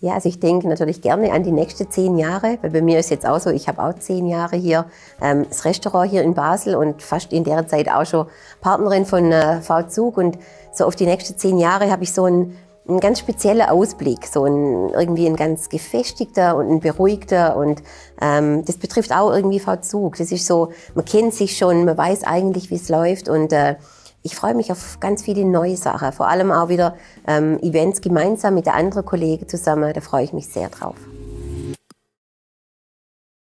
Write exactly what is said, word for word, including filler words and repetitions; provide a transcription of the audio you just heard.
Ja, also ich denke natürlich gerne an die nächsten zehn Jahre, weil bei mir ist jetzt auch so, ich habe auch zehn Jahre hier ähm, das Restaurant hier in Basel und fast in der Zeit auch schon Partnerin von äh, V-Zug, und so auf die nächsten zehn Jahre habe ich so einen, einen ganz speziellen Ausblick, so ein, irgendwie ein ganz gefestigter und ein beruhigter, und ähm, das betrifft auch irgendwie V-Zug. Das ist so, man kennt sich schon, man weiß eigentlich, wie es läuft, und äh, ich freue mich auf ganz viele neue Sachen, vor allem auch wieder ähm, Events gemeinsam mit den anderen Kollegen zusammen, da freue ich mich sehr drauf.